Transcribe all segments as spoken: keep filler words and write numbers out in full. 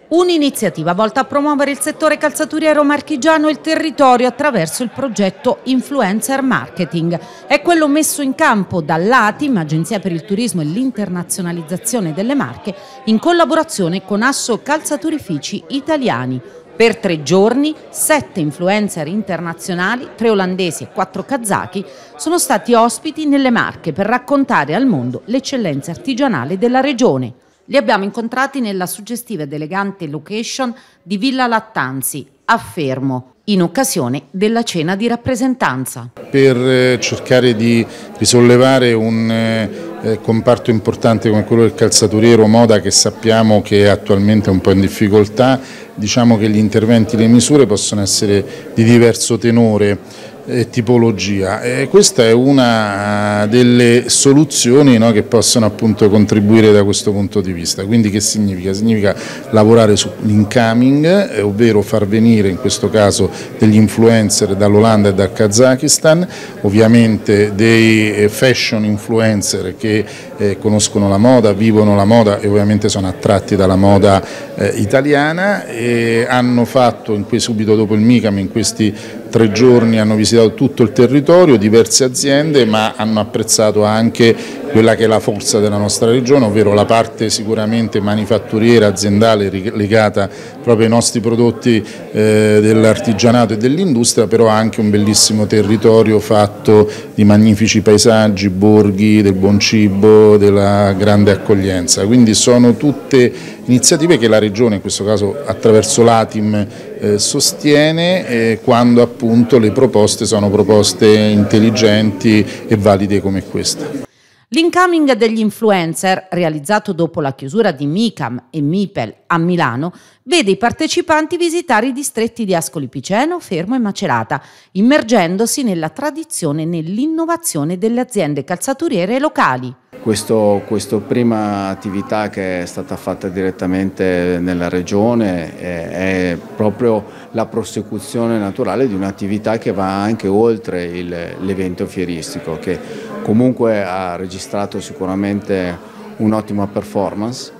Un'iniziativa volta a promuovere il settore calzaturiero marchigiano e il territorio attraverso il progetto Influencer Marketing. È quello messo in campo dall'A T I M, Agenzia per il Turismo e l'Internazionalizzazione delle Marche, in collaborazione con Asso Calzaturifici Italiani. Per tre giorni, sette influencer internazionali, tre olandesi e quattro kazaki, sono stati ospiti nelle Marche per raccontare al mondo l'eccellenza artigianale della regione. Li abbiamo incontrati nella suggestiva ed elegante location di Villa Lattanzi, a Fermo, in occasione della cena di rappresentanza. Per cercare di risollevare un eh, comparto importante come quello del calzaturiero moda, che sappiamo che è attualmente un po' in difficoltà, diciamo che gli interventi e le misure possono essere di diverso tenore e tipologia, e questa è una delle soluzioni, no, che possono appunto contribuire da questo punto di vista. Quindi che significa? Significa lavorare sull'incoming, eh, ovvero far venire in questo caso degli influencer dall'Olanda e dal Kazakistan, ovviamente dei fashion influencer che eh, conoscono la moda, vivono la moda e ovviamente sono attratti dalla moda eh, italiana, e hanno fatto in cui, subito dopo il MICAM, in questi tre giorni hanno visitato tutto il territorio, diverse aziende, ma hanno apprezzato anche quella che è la forza della nostra regione, ovvero la parte sicuramente manifatturiera, aziendale, legata proprio ai nostri prodotti eh, dell'artigianato e dell'industria, però anche un bellissimo territorio fatto di magnifici paesaggi, borghi, del buon cibo, della grande accoglienza. Quindi sono tutte iniziative che la regione, in questo caso attraverso l'A T I M, eh, sostiene eh, quando appunto le proposte sono proposte intelligenti e valide come questa. L'incoming degli influencer, realizzato dopo la chiusura di MICAM e MIPEL a Milano, vede i partecipanti visitare i distretti di Ascoli Piceno, Fermo e Macerata, immergendosi nella tradizione e nell'innovazione delle aziende calzaturiere locali. Questo, questa prima attività che è stata fatta direttamente nella regione è, è proprio la prosecuzione naturale di un'attività che va anche oltre l'evento fieristico, che comunque ha registrato sicuramente un'ottima performance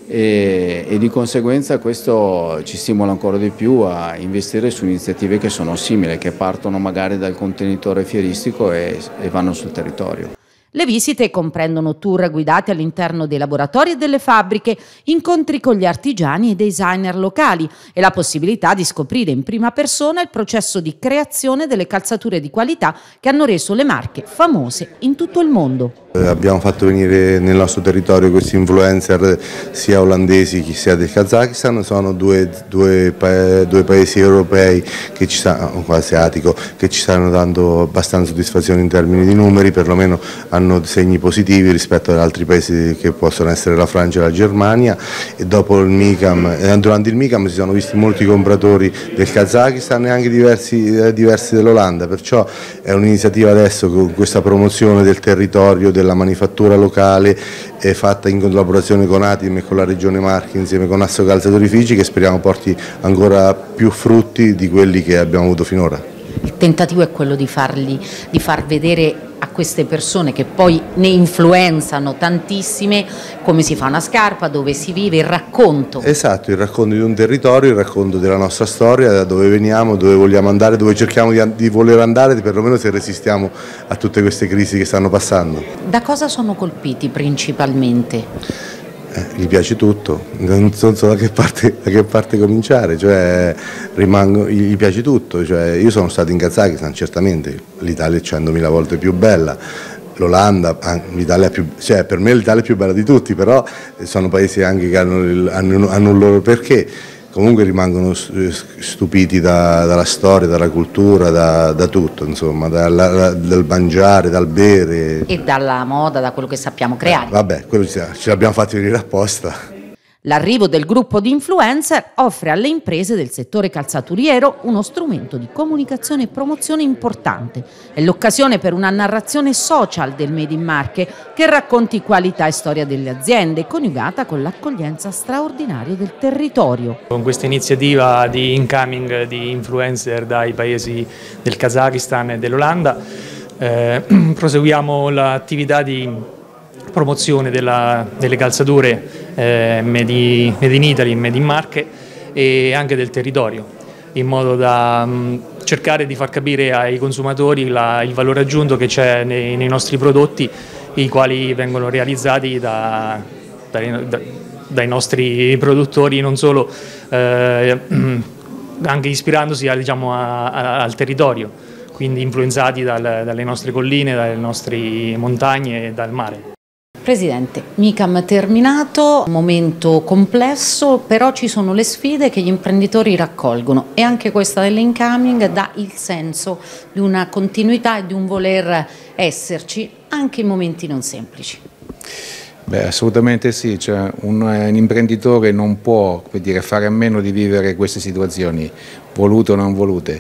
e, e di conseguenza questo ci stimola ancora di più a investire su iniziative che sono simili, che partono magari dal contenitore fieristico e, e vanno sul territorio. Le visite comprendono tour guidati all'interno dei laboratori e delle fabbriche, incontri con gli artigiani e designer locali e la possibilità di scoprire in prima persona il processo di creazione delle calzature di qualità che hanno reso le Marche famose in tutto il mondo. Abbiamo fatto venire nel nostro territorio questi influencer sia olandesi che sia del Kazakistan, sono due, due, due paesi europei che ci stanno, asiatico, che ci stanno dando abbastanza soddisfazione in termini di numeri, perlomeno hanno segni positivi rispetto ad altri paesi che possono essere la Francia e la Germania, e dopo il MICAM, durante il MICAM si sono visti molti compratori del Kazakistan e anche diversi, diversi dell'Olanda, perciò è un'iniziativa adesso con questa promozione del territorio, della manifattura locale, è fatta in collaborazione con A T I M e con la Regione Marche insieme con Asso Calzaturifici, che speriamo porti ancora più frutti di quelli che abbiamo avuto finora. Il tentativo è quello di farli, di far vedere a queste persone che poi ne influenzano tantissime come si fa una scarpa, dove si vive, il racconto. Esatto, il racconto di un territorio, il racconto della nostra storia, da dove veniamo, dove vogliamo andare, dove cerchiamo di, di voler andare, perlomeno se resistiamo a tutte queste crisi che stanno passando. Da cosa sono colpiti principalmente? Eh, gli piace tutto, non so da che parte, da che parte cominciare, cioè, rimango, gli piace tutto, cioè, io sono stato in Kazakistan, certamente l'Italia è centomila volte più bella, l'Olanda, l'Italia più, cioè, per me l'Italia è più bella di tutti, però sono paesi anche che hanno, hanno, hanno un loro perché. Comunque rimangono stupiti da, dalla storia, dalla cultura, da, da tutto, insomma, dal, dal mangiare, dal bere. E dalla moda, da quello che sappiamo creare. Eh, vabbè, quello ce l'abbiamo fatto venire apposta. L'arrivo del gruppo di influencer offre alle imprese del settore calzaturiero uno strumento di comunicazione e promozione importante. È l'occasione per una narrazione social del Made in Marche che racconti qualità e storia delle aziende, coniugata con l'accoglienza straordinaria del territorio. Con questa iniziativa di incoming di influencer dai paesi del Kazakistan e dell'Olanda eh, proseguiamo l'attività di promozione della, delle calzature eh, made, in, made in Italy, made in Marche e anche del territorio, in modo da mh, cercare di far capire ai consumatori la, il valore aggiunto che c'è nei, nei nostri prodotti, i quali vengono realizzati da, dai, da, dai nostri produttori, non solo, eh, anche ispirandosi a, diciamo, a, a, al territorio, quindi influenzati dal, dalle nostre colline, dalle nostre montagne e dal mare. Presidente, MICAM terminato, momento complesso, però ci sono le sfide che gli imprenditori raccolgono e anche questa dell'incoming dà il senso di una continuità e di un voler esserci anche in momenti non semplici. Beh, assolutamente sì, cioè, un, un imprenditore non può, come dire, fare a meno di vivere queste situazioni, volute o non volute,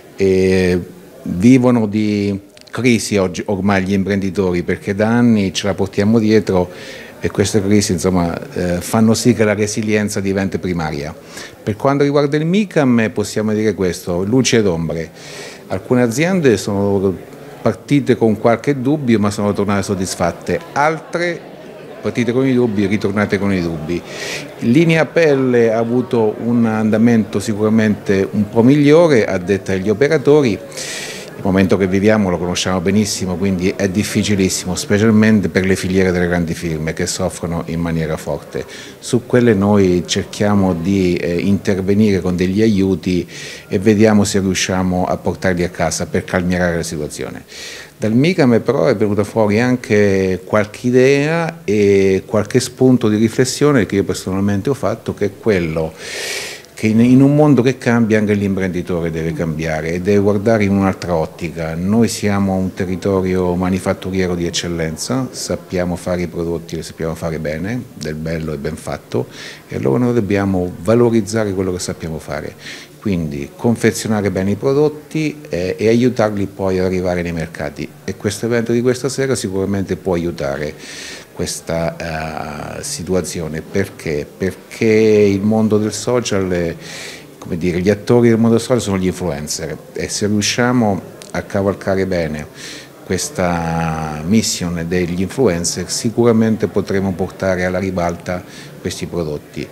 e vivono di crisi oggi ormai gli imprenditori, perché da anni ce la portiamo dietro e queste crisi insomma, eh, fanno sì che la resilienza diventi primaria. Per quanto riguarda il MICAM possiamo dire questo, luci ed ombre. Alcune aziende sono partite con qualche dubbio ma sono tornate soddisfatte, altre partite con i dubbi, ritornate con i dubbi. Linea Pelle ha avuto un andamento sicuramente un po' migliore, a detta degli operatori. Il momento che viviamo lo conosciamo benissimo, quindi è difficilissimo, specialmente per le filiere delle grandi firme che soffrono in maniera forte. Su quelle noi cerchiamo di eh, intervenire con degli aiuti e vediamo se riusciamo a portarli a casa per calmierare la situazione. Dal MICAM però è venuta fuori anche qualche idea e qualche spunto di riflessione che io personalmente ho fatto, che è quello che in un mondo che cambia anche l'imprenditore deve cambiare e deve guardare in un'altra ottica. Noi siamo un territorio manifatturiero di eccellenza, sappiamo fare i prodotti, li sappiamo fare bene, del bello e ben fatto, e allora noi dobbiamo valorizzare quello che sappiamo fare. Quindi confezionare bene i prodotti eh, e aiutarli poi ad arrivare nei mercati, e questo evento di questa sera sicuramente può aiutare questa uh, situazione. Perché? Perché il mondo del social, eh, come dire, gli attori del mondo del social sono gli influencer, e se riusciamo a cavalcare bene questa mission degli influencer sicuramente potremo portare alla ribalta questi prodotti.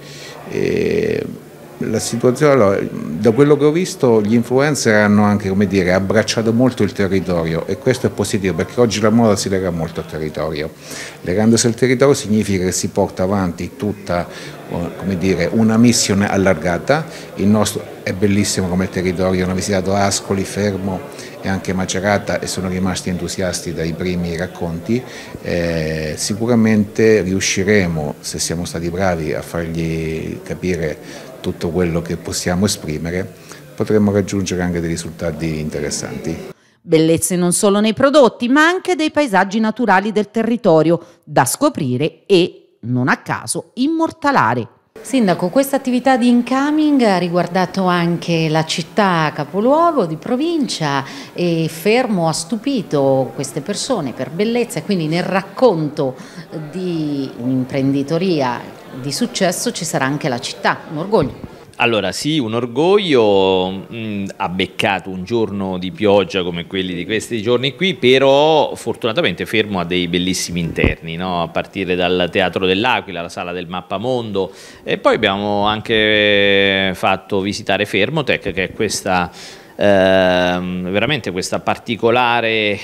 E la situazione, allora, da quello che ho visto, gli influencer hanno anche, come dire, abbracciato molto il territorio, e questo è positivo perché oggi la moda si lega molto al territorio. Legandosi al territorio significa che si porta avanti tutta, come dire, una missione allargata. Il nostro è bellissimo come territorio, hanno visitato Ascoli, Fermo e anche Macerata e sono rimasti entusiasti dai primi racconti. Eh, sicuramente riusciremo, se siamo stati bravi, a fargli capire tutto quello che possiamo esprimere, potremmo raggiungere anche dei risultati interessanti. Bellezze non solo nei prodotti, ma anche dei paesaggi naturali del territorio, da scoprire e, non a caso, immortalare. Sindaco, questa attività di incoming ha riguardato anche la città capoluogo di provincia, e Fermo ha stupito queste persone per bellezza, e quindi nel racconto di un'imprenditoria di successo ci sarà anche la città, un orgoglio. Allora sì, un orgoglio, mh, ha beccato un giorno di pioggia come quelli di questi giorni qui, però fortunatamente Fermo ha dei bellissimi interni, no? A partire dal Teatro dell'Aquila, la sala del Mappamondo, e poi abbiamo anche fatto visitare Fermotech, che è questa Eh, veramente questa particolare,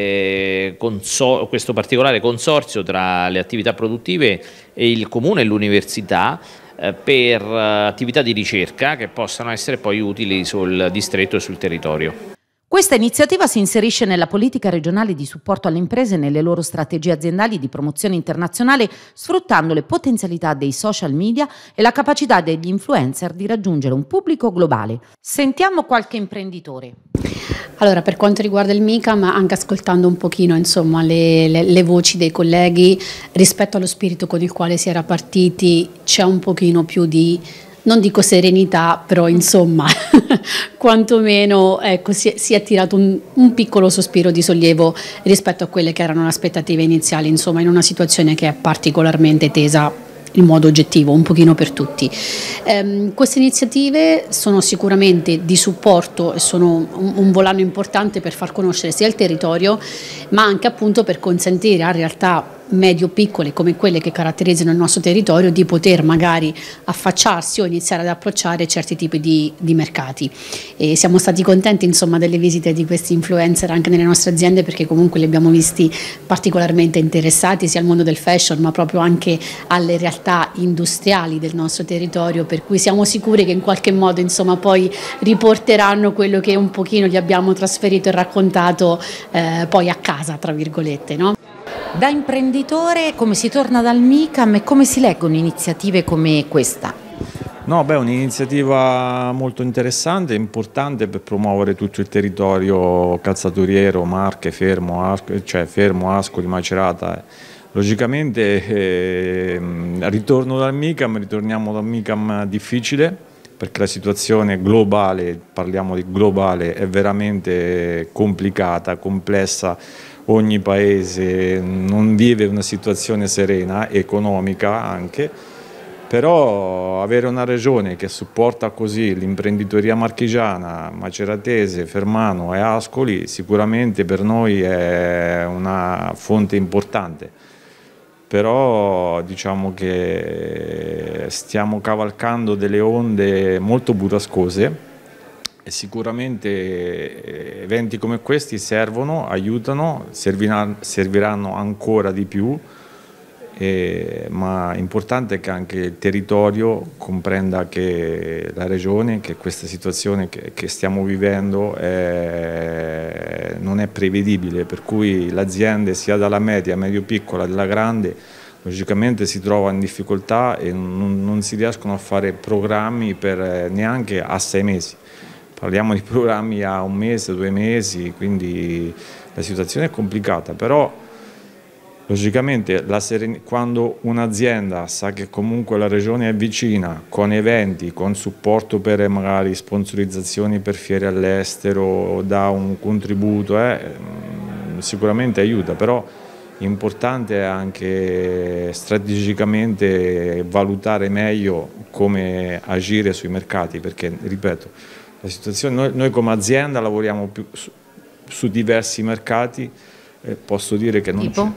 eh, consor- questo particolare consorzio tra le attività produttive e il comune e l'università eh, per eh, attività di ricerca che possano essere poi utili sul distretto e sul territorio. Questa iniziativa si inserisce nella politica regionale di supporto alle imprese nelle loro strategie aziendali di promozione internazionale, sfruttando le potenzialità dei social media e la capacità degli influencer di raggiungere un pubblico globale. Sentiamo qualche imprenditore. Allora, per quanto riguarda il MICAM, anche ascoltando un pochino insomma, le, le, le voci dei colleghi, rispetto allo spirito con il quale si era partiti, c'è un pochino più di, non dico serenità, però insomma, quantomeno ecco, si, è, si è tirato un, un piccolo sospiro di sollievo rispetto a quelle che erano le aspettative iniziali, insomma, in una situazione che è particolarmente tesa in modo oggettivo, un pochino per tutti. Eh, queste iniziative sono sicuramente di supporto e sono un, un volano importante per far conoscere sia il territorio, ma anche appunto per consentire a realtà medio-piccole come quelle che caratterizzano il nostro territorio di poter magari affacciarsi o iniziare ad approcciare certi tipi di, di mercati. E siamo stati contenti insomma delle visite di questi influencer anche nelle nostre aziende, perché comunque li abbiamo visti particolarmente interessati sia al mondo del fashion ma proprio anche alle realtà industriali del nostro territorio, per cui siamo sicuri che in qualche modo insomma poi riporteranno quello che un pochino gli abbiamo trasferito e raccontato eh, poi a casa, tra virgolette, no? Da imprenditore come si torna dal MICAM e come si leggono iniziative come questa? No, beh, un'iniziativa molto interessante e importante per promuovere tutto il territorio calzaturiero, Marche, Fermo, Ascoli, cioè Fermo, Ascoli, Macerata. Logicamente eh, ritorno dal MICAM, ritorniamo dal MICAM difficile, perché la situazione globale, parliamo di globale, è veramente complicata, complessa. Ogni paese non vive una situazione serena, economica anche, però avere una regione che supporta così l'imprenditoria marchigiana, maceratese, Fermano e Ascoli sicuramente per noi è una fonte importante. Però diciamo che stiamo cavalcando delle onde molto burrascose e sicuramente eventi come questi servono, aiutano, serviranno ancora di più, eh, ma è importante che anche il territorio comprenda che la regione, che questa situazione che, che stiamo vivendo è, non è prevedibile, per cui le aziende sia dalla media, medio piccola, della grande, logicamente si trovano in difficoltà e non, non si riescono a fare programmi per, neanche a sei mesi. Parliamo di programmi a un mese, due mesi, quindi la situazione è complicata, però logicamente la quando un'azienda sa che comunque la regione è vicina, con eventi, con supporto per magari sponsorizzazioni per fiere all'estero, dà un contributo, eh, sicuramente aiuta, però è importante anche strategicamente valutare meglio come agire sui mercati, perché ripeto, la situazione, noi, noi come azienda lavoriamo più su, su diversi mercati, eh, posso dire che non tipo?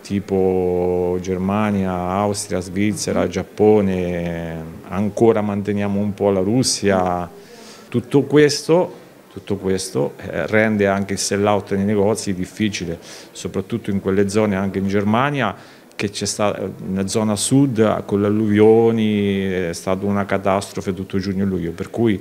tipo Germania, Austria, Svizzera, Giappone, ancora manteniamo un po' la Russia, tutto questo, tutto questo eh, rende anche il sell out nei negozi difficile, soprattutto in quelle zone, anche in Germania, che c'è stata nella zona sud con le alluvioni, è stata una catastrofe tutto giugno e luglio, per cui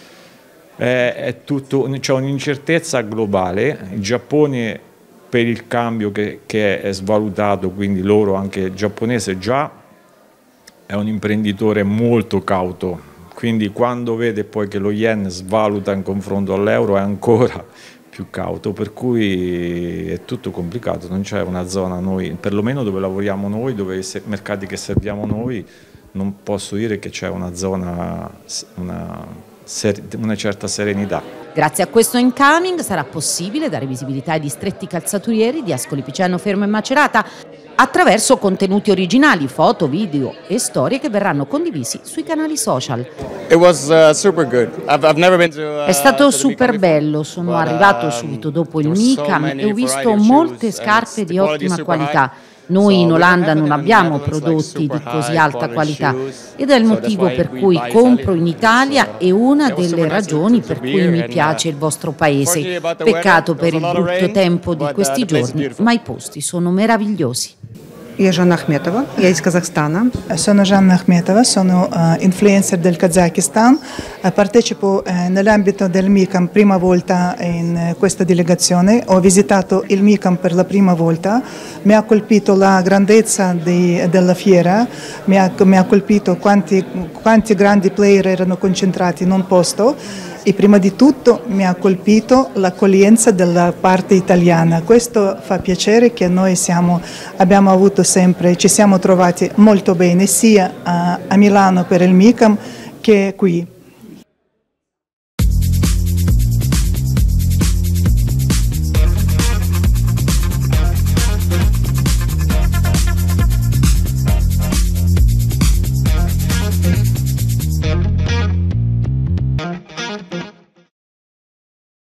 è tutto, c'è un'incertezza globale. Il Giappone per il cambio che, che è svalutato, quindi loro, anche il giapponese già è un imprenditore molto cauto, quindi quando vede poi che lo yen svaluta in confronto all'euro è ancora più cauto, per cui è tutto complicato, non c'è una zona, noi perlomeno dove lavoriamo noi, dove i mercati che serviamo noi, non posso dire che c'è una zona, una una certa serenità. Grazie a questo incoming sarà possibile dare visibilità ai distretti calzaturieri di Ascoli Piceno, Fermo e Macerata attraverso contenuti originali, foto, video e storie che verranno condivisi sui canali social. It was, uh, super good. I've, I've never been to, uh, È stato super bello, sono but, arrivato um, subito dopo il there were so MICAM many e ho visto variety of molte shoes, scarpe and di the quality is ottima super qualità. high. Noi in So Olanda non in the abbiamo Netherlands, like, prodotti super di così high alta quality qualità shoes. ed è il So that's motivo why per we cui buy compro in Italy. Italia So, e una it was delle super nice to- ragioni to per be cui here mi and, piace uh, il vostro paese. unfortunately about the Peccato weather, per il there was a lot of brutto rain, tempo di but, uh, questi the place is giorni, beautiful. ma i posti sono meravigliosi. Я Жанна Ахметова, я из Казахстана. Sono Gianna Ahmetova, sono uh, influencer del Kazakistan. Uh, partecipo uh, nell'ambito del MICAM prima volta in uh, questa delegazione. Ho visitato il MICAM per la prima volta. Mi ha colpito la grandezza di, della fiera, mi ha, mi ha colpito quanti, quanti grandi player erano concentrati in un posto. E prima di tutto mi ha colpito l'accoglienza della parte italiana. Questo fa piacere che noi siamo, abbiamo avuto sempre, ci siamo trovati molto bene sia a, a Milano per il MICAM che qui.